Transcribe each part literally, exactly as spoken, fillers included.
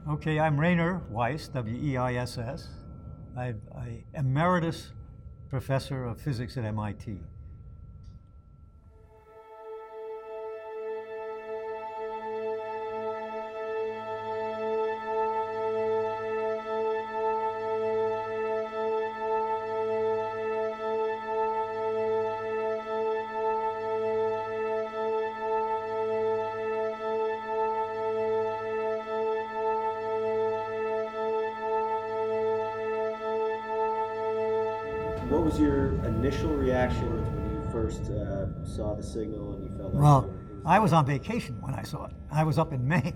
Okay, I'm Rainer Weiss, W E I S S. I'm an emeritus professor of physics at M I T. What was your initial reaction when you first uh, saw the signal and you felt like Well, it was I was on vacation when I saw it. I was up in Maine.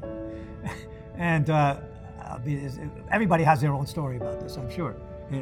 and uh, everybody has their own story about this, I'm sure.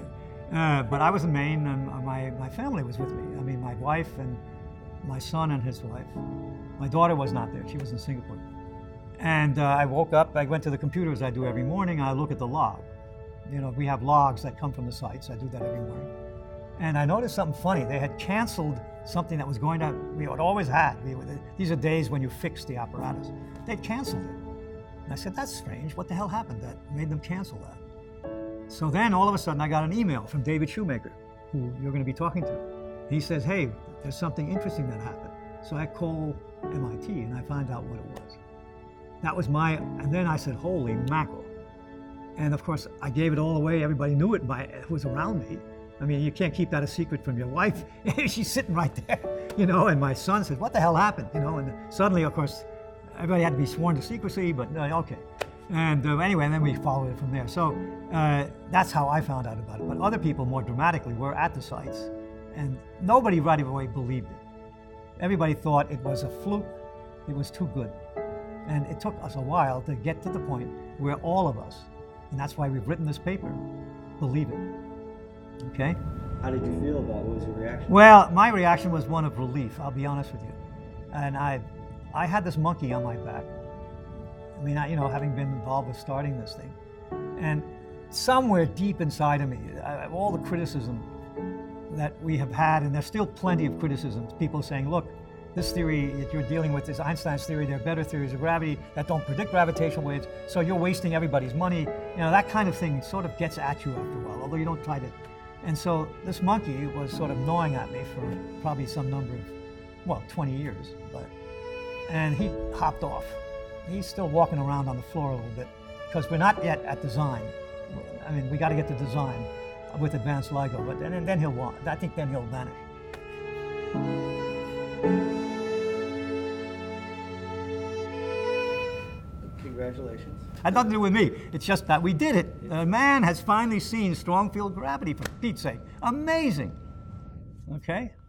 Uh, but I was in Maine and my, my family was with me. I mean, my wife and my son and his wife. My daughter was not there. She was in Singapore. And uh, I woke up, I went to the computer as I do every morning. I look at the log. You know, we have logs that come from the sites. I do that every morning. And I noticed something funny. They had canceled something that was going to, we had always had. We, these are days when you fix the apparatus. They'd canceled it. And I said, that's strange. What the hell happened that made them cancel that? So then all of a sudden I got an email from David Shoemaker, who you're going to be talking to. He says, hey, there's something interesting that happened. So I call M I T and I find out what it was. That was my, and then I said, holy mackerel. And of course, I gave it all away. Everybody knew it by who was around me. I mean, you can't keep that a secret from your wife. She's sitting right there, you know, and my son says, what the hell happened? You know, and suddenly, of course, everybody had to be sworn to secrecy, but uh, okay. And uh, anyway, and then we followed it from there. So uh, that's how I found out about it. But other people, more dramatically, were at the sites, and nobody right away believed it. Everybody thought it was a fluke. It was too good. And it took us a while to get to the point where all of us, and that's why we've written this paper, believe it. Okay? How did you feel about it? What was your reaction? Well, my reaction was one of relief, I'll be honest with you. And I I had this monkey on my back. I mean, I, you know, having been involved with starting this thing. And somewhere deep inside of me, I, all the criticism that we have had, and there's still plenty of criticisms, people saying, look, this theory that you're dealing with is Einstein's theory, there are better theories of gravity that don't predict gravitational waves, so you're wasting everybody's money. You know, that kind of thing sort of gets at you after a while, although you don't try to. And so this monkey was sort of gnawing at me for probably some number of, well, twenty years. But, and he hopped off. He's still walking around on the floor a little bit because we're not yet at design. I mean, we got to get to design with advanced LIGO, but then, and then he'll want, I think then he'll vanish. Congratulations. Had nothing to do with me. It's just that we did it. A man has finally seen strong field gravity, for Pete's sake. Amazing. Okay?